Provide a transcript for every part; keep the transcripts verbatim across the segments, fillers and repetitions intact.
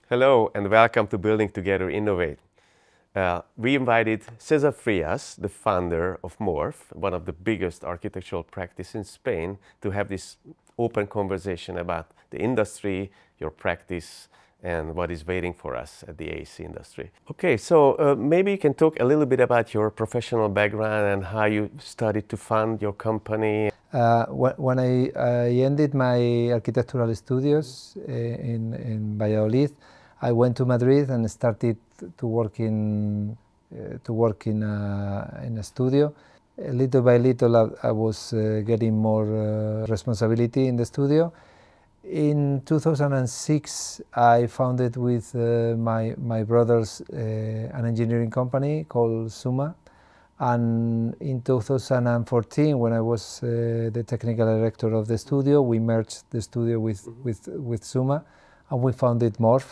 Hello and welcome to Building Together Innovate. Uh, we invited César Frías, the founder of Morph, one of the biggest architectural practice in Spain, to have this open conversation about the industry, your practice, and what is waiting for us at the A E C industry. Okay, so uh, maybe you can talk a little bit about your professional background and how you started to found your company. Uh, when I, I ended my architectural studies uh, in, in Valladolid, I went to Madrid and started to work in uh, to work in a, in a studio. Uh, little by little, I, I was uh, getting more uh, responsibility in the studio. In two thousand six, I founded with uh, my my brothers uh, an engineering company called Suma. And in two thousand fourteen, when I was uh, the technical director of the studio, we merged the studio with, mm-hmm. with, with Suma, and we founded Morph.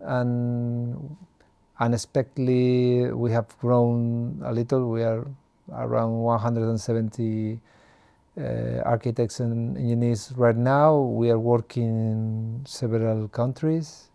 And unexpectedly, we have grown a little. We are around one hundred seventy uh, architects and engineers right now. We are working in several countries.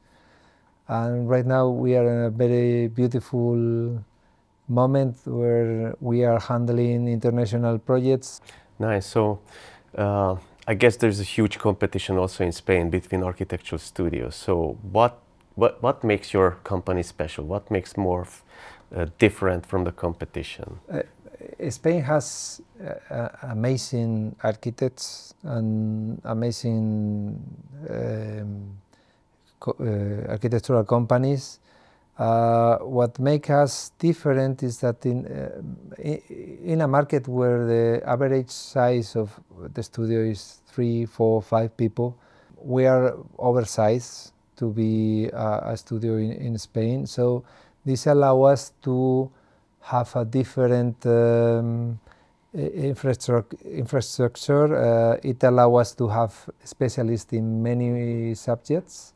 And right now, we are in a very beautiful moment where we are handling international projects. Nice. So uh, I guess there's a huge competition also in Spain between architectural studios. So what what what makes your company special? What makes Morph uh, different from the competition? Uh, Spain has uh, amazing architects and amazing um, co uh, architectural companies. Uh, what makes us different is that in, uh, in a market where the average size of the studio is three, four, five people, we are oversized to be a, a studio in, in Spain. So this allows us to have a different um, infrastructure. infrastructure. Uh, it allows us to have specialists in many subjects.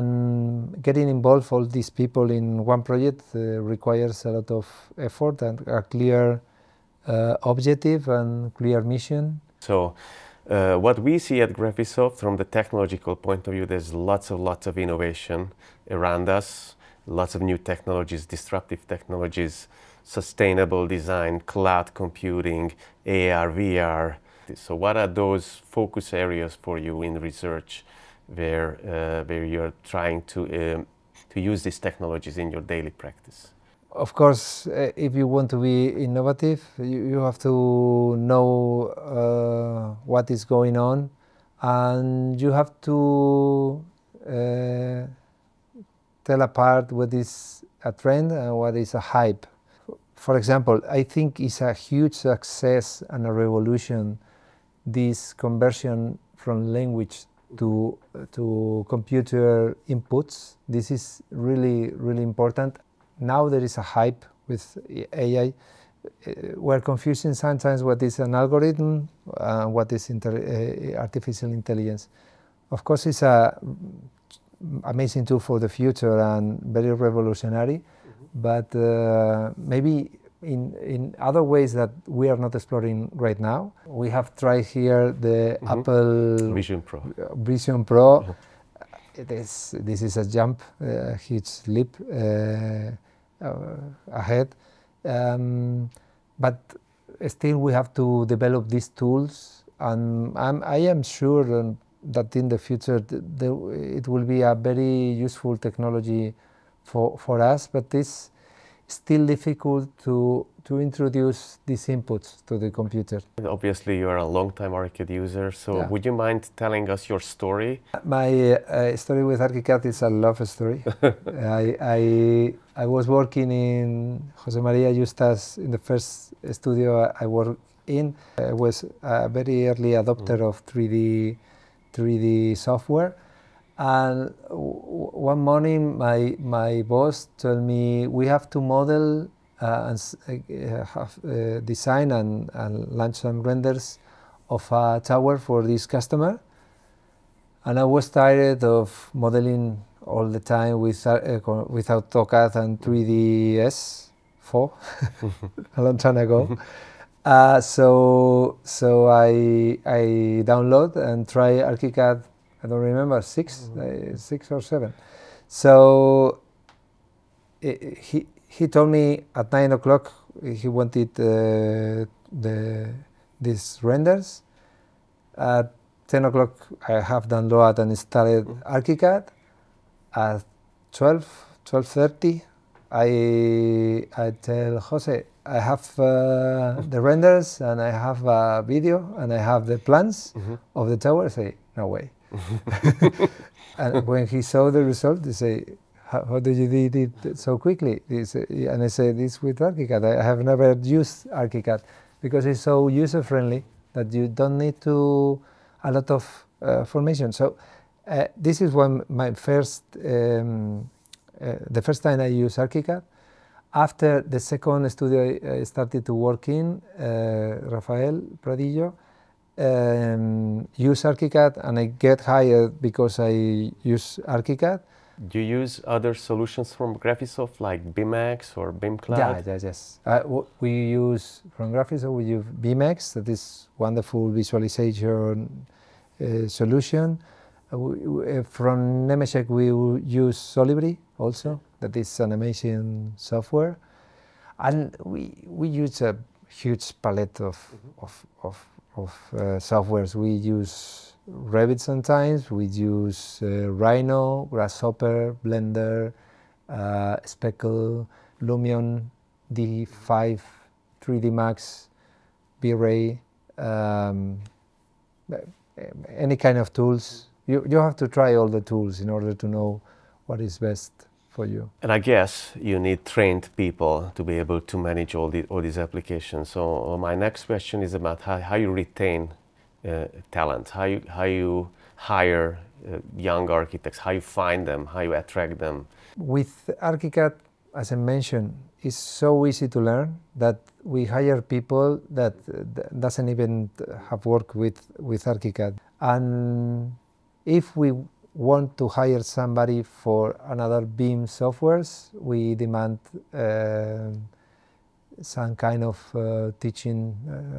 And getting involved all these people in one project uh, requires a lot of effort and a clear uh, objective and clear mission. So uh, what we see at Graphisoft from the technological point of view, there's lots of lots of innovation around us, lots of new technologies, disruptive technologies, sustainable design, cloud computing, A R, V R. So what are those focus areas for you in research where uh, where you're trying to um, to use these technologies in your daily practice? Of course, uh, if you want to be innovative, you, you have to know uh, what is going on, and you have to uh, tell apart what is a trend and what is a hype. For example, I think it's a huge success and a revolution, this conversion from language to to computer inputs. This is really really important. Now there is a hype with A I. Uh, we're confusing sometimes what is an algorithm and uh, what is inter uh, artificial intelligence. Of course, it's a amazing tool for the future and very revolutionary, mm-hmm. but uh, maybe In, in other ways that we are not exploring right now. We have tried here the mm-hmm. Apple Vision Pro. Vision Pro. Mm-hmm. It is, this is a jump, a huge leap uh, uh, ahead. Um, but still we have to develop these tools, and I'm, I am sure that in the future the, the, it will be a very useful technology for, for us, but this still difficult to to introduce these inputs to the computer. Obviously, you are a long-time Archicad user, so yeah. Would you mind telling us your story? My uh, story with Archicad is a love story. I, I I was working in Jose Maria Justas in the first studio I worked in. I was a very early adopter mm. of three D three D software. And one morning, my my boss told me we have to model uh, and uh, have, uh, design and, and launch some renders of a tower for this customer. And I was tired of modeling all the time with uh, with AutoCAD and three D S four a long time ago. uh, so so I I download and try Archicad. I don't remember, six, mm-hmm. uh, six or seven. So it, he he told me at nine o'clock he wanted uh, the these renders. At ten o'clock I have downloaded and installed mm. Archicad. At twelve, twelve thirty I I tell Jose I have uh, the renders and I have a video and I have the plans mm-hmm. of the tower. I say, no way. And when he saw the result, they say, how, how did you did it so quickly? Say, and I said, it's with Archicad. I have never used Archicad because it's so user-friendly that you don't need to a lot of uh, formation. So uh, this is when my first, um, uh, the first time I used Archicad. After the second studio I started to work in, uh, Rafael Pradillo, um, use Archicad, and I get hired because I use Archicad. Do you use other solutions from Graphisoft like BIMX or BIM Cloud? Yeah, yeah, yes. Uh, we use, from Graphisoft, we use BIMX, that is wonderful visualization uh, solution. Uh, we, uh, from Nemetschek, we use Solibri also, that is an amazing software. And we, we use a huge palette of, mm-hmm. of, of, of uh, softwares. We use Revit sometimes, we use uh, Rhino, Grasshopper, Blender, uh, Speckle, Lumion, D five, three D Max, V-Ray, um, any kind of tools. You, you have to try all the tools in order to know what is best for you. And I guess you need trained people to be able to manage all, the, all these applications. So uh, my next question is about how, how you retain uh, talent, how you, how you hire uh, young architects, how you find them, how you attract them. With Archicad, as I mentioned, it's so easy to learn that we hire people that uh, doesn't even have worked with, with Archicad. And if we want to hire somebody for another B I M softwares, we demand uh, some kind of uh, teaching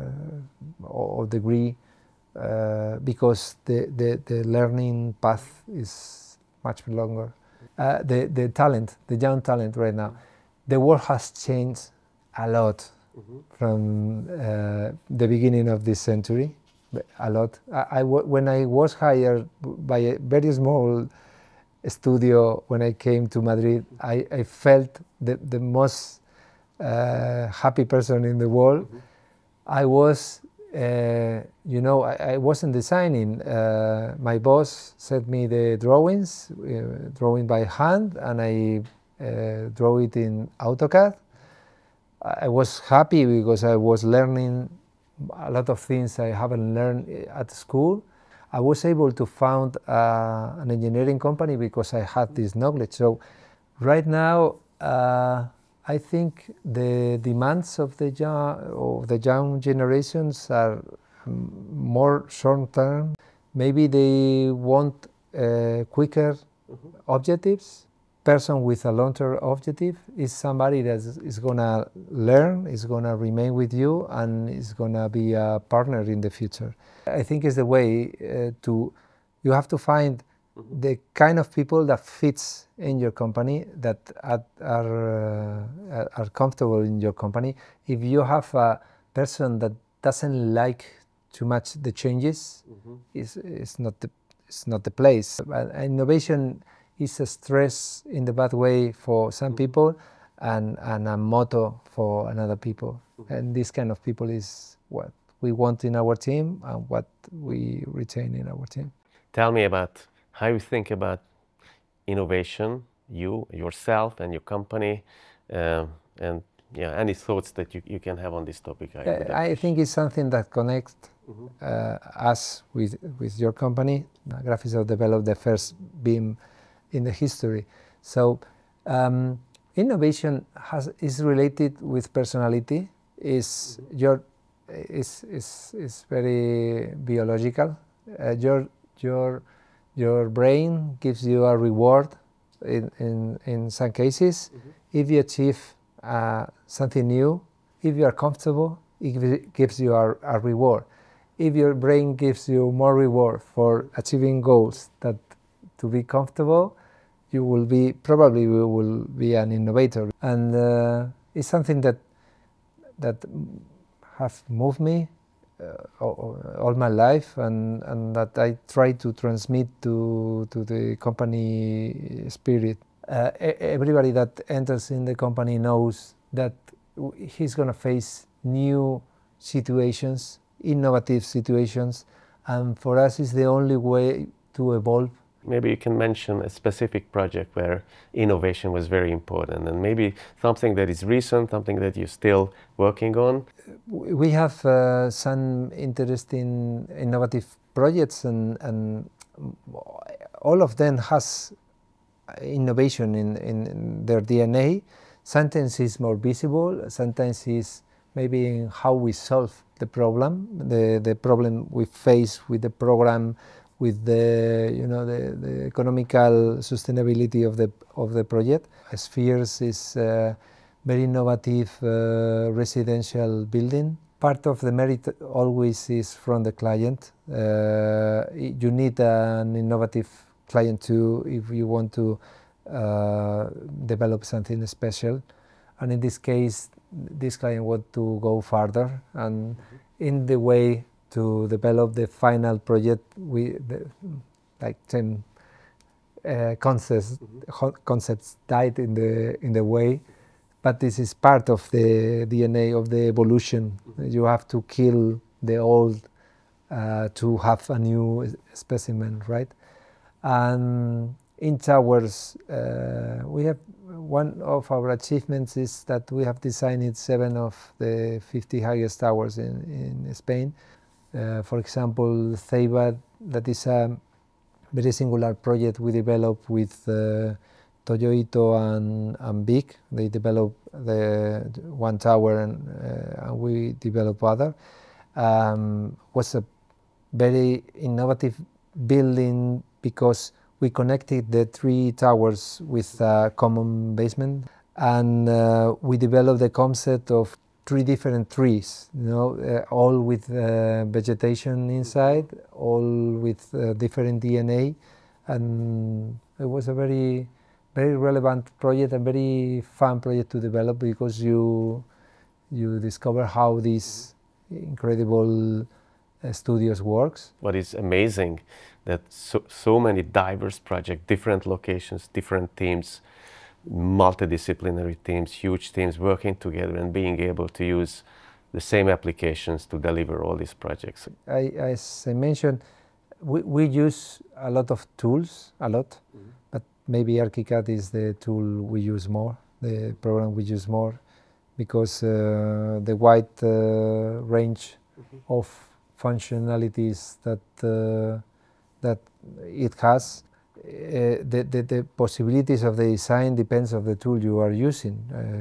uh, or degree uh, because the, the, the learning path is much longer. Uh, the, the talent, the young talent right now, the world has changed a lot mm-hmm. from uh, the beginning of this century. A lot. I, I, when I was hired by a very small studio when I came to Madrid, I, I felt the, the most uh, happy person in the world. Mm-hmm. I was, uh, you know, I, I wasn't designing. Uh, my boss sent me the drawings, uh, drawing by hand, and I uh, draw it in AutoCAD. I was happy because I was learning a lot of things I haven't learned at school. I was able to found uh, an engineering company because I had this knowledge. So right now, uh, I think the demands of the young, of the young generations are more short term. Maybe they want uh, quicker mm-hmm. objectives. Person with a long-term objective is somebody that is going to learn, is going to remain with you, and is going to be a partner in the future. I think it's the way uh, to, you have to find mm-hmm. the kind of people that fits in your company, that are, are, uh, are comfortable in your company. If you have a person that doesn't like too much the changes, mm-hmm. it's, it's, not the, it's not the place. But innovation is a stress in the bad way for some people and, and a motto for another people. Mm-hmm. And this kind of people is what we want in our team and what we retain in our team. Tell me about how you think about innovation, you, yourself and your company, uh, and yeah, any thoughts that you, you can have on this topic. I, uh, I think it's something that connects mm-hmm. uh, us with, with your company. Graphisoft developed the first B I M in the history. So um, innovation has, is related with personality, is mm-hmm. your is, is, is very biological. Uh, your, your, your brain gives you a reward in, in, in some cases. Mm-hmm. If you achieve uh, something new, if you are comfortable, it gives you a, a reward. If your brain gives you more reward for achieving goals that to be comfortable, you will be, probably you will be an innovator. And uh, it's something that, that have moved me uh, all, all my life, and, and that I try to transmit to, to the company spirit. Uh, everybody that enters in the company knows that he's going to face new situations, innovative situations, and for us it's the only way to evolve. Maybe you can mention a specific project where innovation was very important, and maybe something that is recent, something that you're still working on. We have uh, some interesting innovative projects, and, and all of them has innovation in, in their D N A. Sometimes it's more visible, sometimes it's maybe in how we solve the problem, the, the problem we face with the program, with the, you know, the, the economical sustainability of the, of the project. Spheres is a very innovative uh, residential building. Part of the merit always is from the client. Uh, you need an innovative client too if you want to uh, develop something special, and in this case this client want to go further, and mm-hmm. in the way to develop the final project, we the, like ten uh, concepts mm-hmm. concepts died in the in the way, but this is part of the D N A of the evolution. Mm-hmm. You have to kill the old uh, to have a new specimen, right? And in towers, uh, we have one of our achievements is that we have designed seven of the fifty highest towers in, in Spain. Uh, for example, Ceiba, that is a very singular project we developed with uh, Toyo Ito and, and Big. They developed the one tower, and, uh, and we developed other. Um, was a very innovative building because we connected the three towers with a common basement, and uh, we developed the concept of three different trees, you know, uh, all with uh, vegetation inside, all with uh, different D N A, and it was a very, very relevant project, a very fun project to develop, because you you discover how these incredible uh, studios works. What is amazing that so, so many diverse projects, different locations, different teams, multidisciplinary teams, huge teams working together and being able to use the same applications to deliver all these projects. I, as I mentioned, we, we use a lot of tools, a lot, mm-hmm. but maybe Archicad is the tool we use more, the program we use more, because uh, the wide uh, range mm-hmm. of functionalities that uh, that it has, uh, the, the, the possibilities of the design depends on the tool you are using.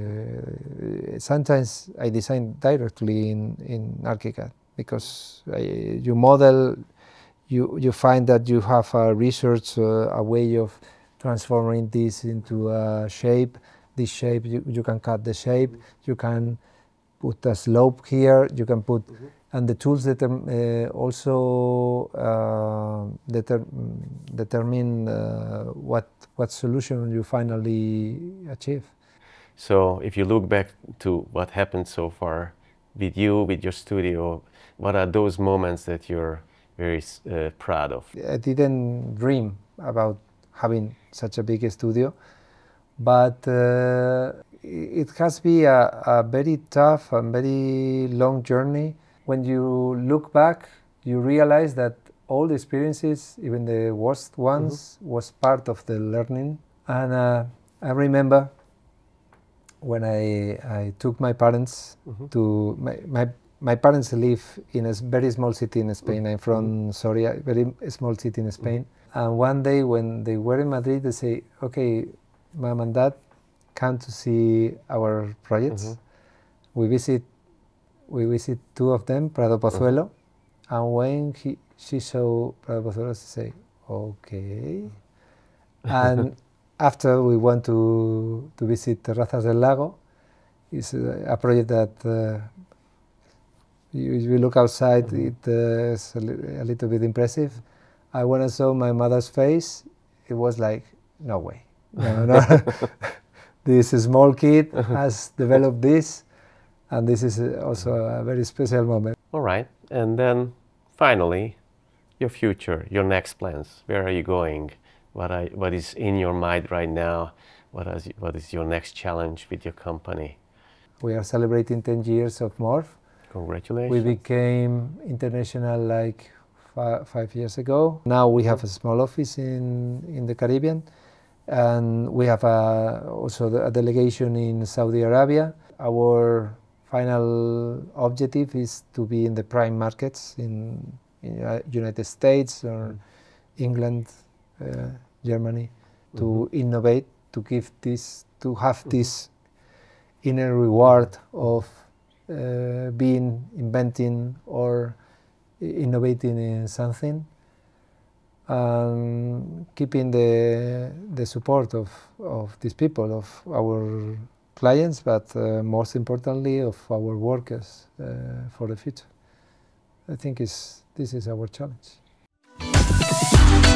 Uh, sometimes I design directly in, in Archicad, because I, you model, you, you find that you have a research, uh, a way of transforming this into a shape. This shape, you, you can cut the shape, mm-hmm. you can put a slope here, you can put, mm-hmm. and the tools that uh, also uh, deter determine uh, what what solution you finally achieve. So if you look back to what happened so far with you, with your studio, what are those moments that you're very uh, proud of? I didn't dream about having such a big studio, but uh, it has been a, a very tough and very long journey. When you look back, you realize that all the experiences, even the worst ones, mm-hmm. was part of the learning. And uh, I remember when I, I took my parents mm-hmm. to, my, my, my parents live in a very small city in Spain. Mm-hmm. I'm from Soria, a very small city in Spain. Mm-hmm. And one day when they were in Madrid, they say, okay, Mom and Dad, come to see our projects. Mm-hmm. We visit We visit two of them, Prado Pozuelo, uh-huh. and when he, she saw Prado Pozuelo, she say, okay. And after we went to, to visit Terrazas del Lago. It's a, a project that uh, you, you look outside, mm-hmm. it uh, is a, li a little bit impressive. And when I saw my mother's face, it was like, no way. no, no. This small kid has developed this, and this is also a very special moment. All right, and then finally, your future, your next plans. Where are you going? What, are, what is in your mind right now? What is, what is your next challenge with your company? We are celebrating ten years of Morph. Congratulations. We became international like fi five years ago. Now we have a small office in, in the Caribbean, and we have a, also a delegation in Saudi Arabia. Our final objective is to be in the prime markets in, in United States or England, uh, Germany, to mm-hmm. innovate, to give this, to have mm-hmm. this inner reward of uh, being, inventing or innovating in something, and keeping the, the support of, of these people, of our clients, but uh, most importantly of our workers uh, for the future. I think is, this is our challenge.